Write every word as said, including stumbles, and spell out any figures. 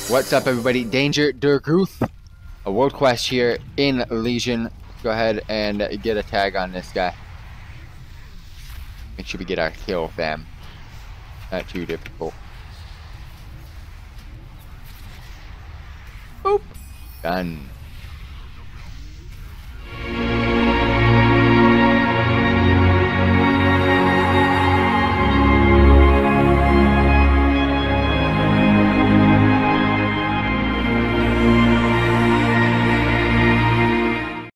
What's up, everybody? Danger Durguth, a world quest here in Legion. Go ahead and get a tag on this guy. Make sure we get our kill, fam. Not too difficult. Boop. Done.